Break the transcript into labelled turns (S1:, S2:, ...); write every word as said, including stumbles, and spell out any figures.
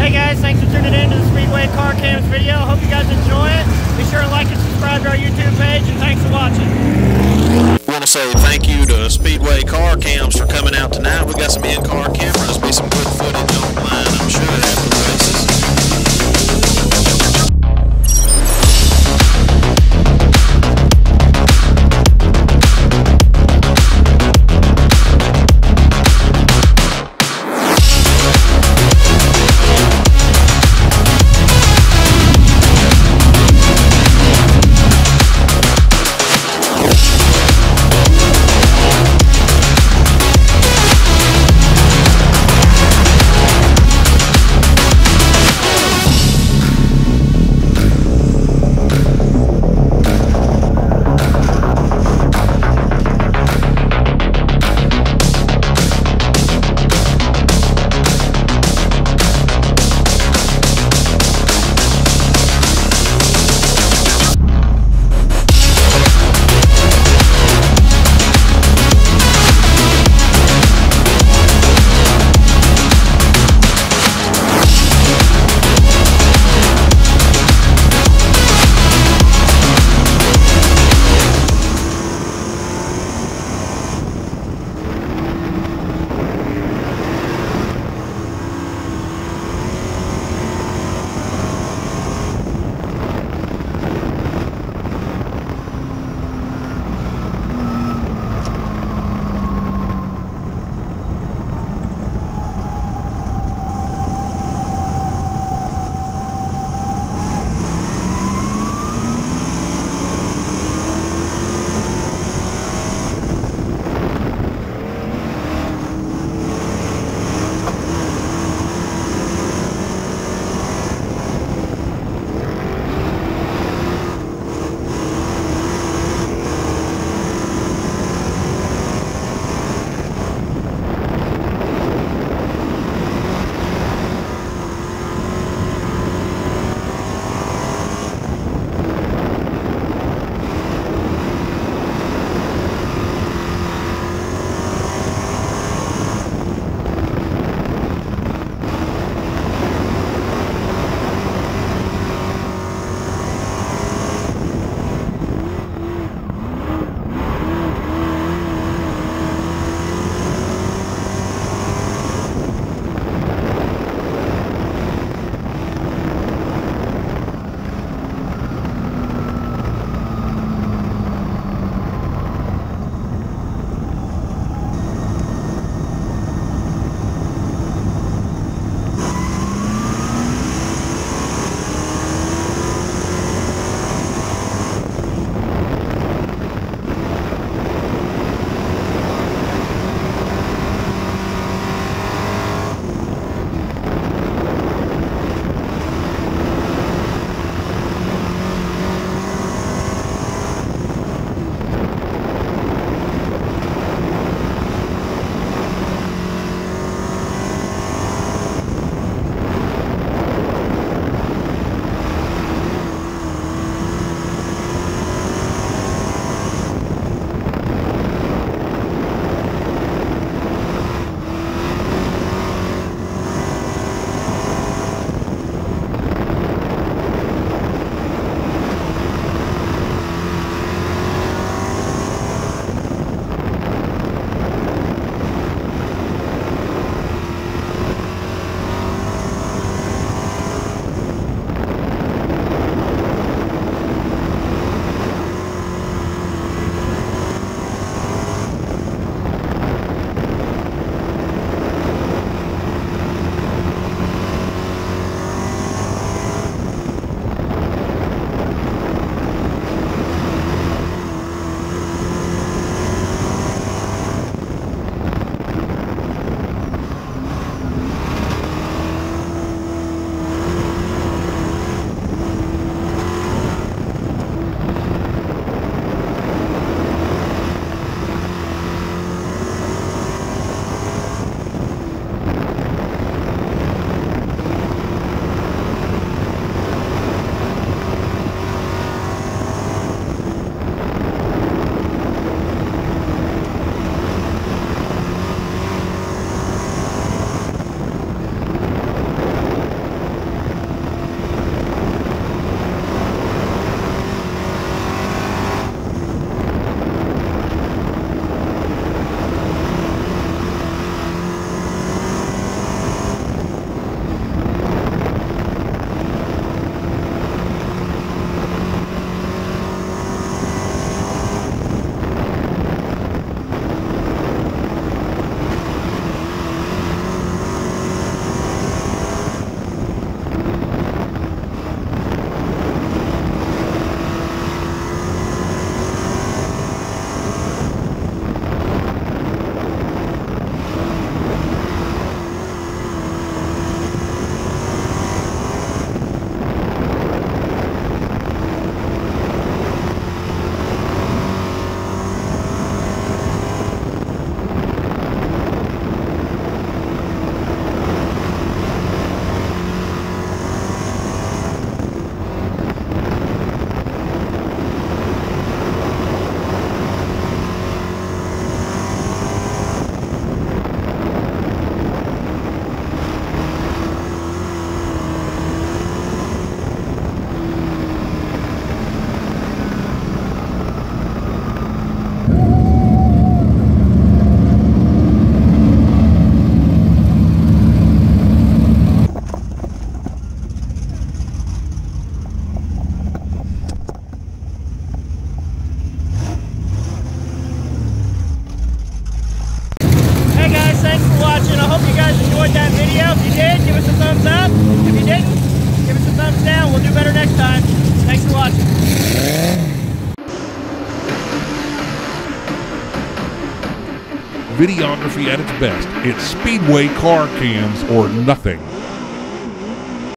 S1: Hey guys, thanks for tuning in to the Speedway Car Cams video. Hope you guys enjoy it. Be sure to like and subscribe to our YouTube page, and thanks for watching.
S2: I want to say thank you to Speedway Car Cams for coming out tonight. We got some in-car cameras. Be some good footage online, I'm sure, after the races.
S1: thumbs up. If you didn't, give us a thumbs down. We'll do better next time. Thanks for watching.
S3: Videography at its best. It's Speedway car cams or nothing.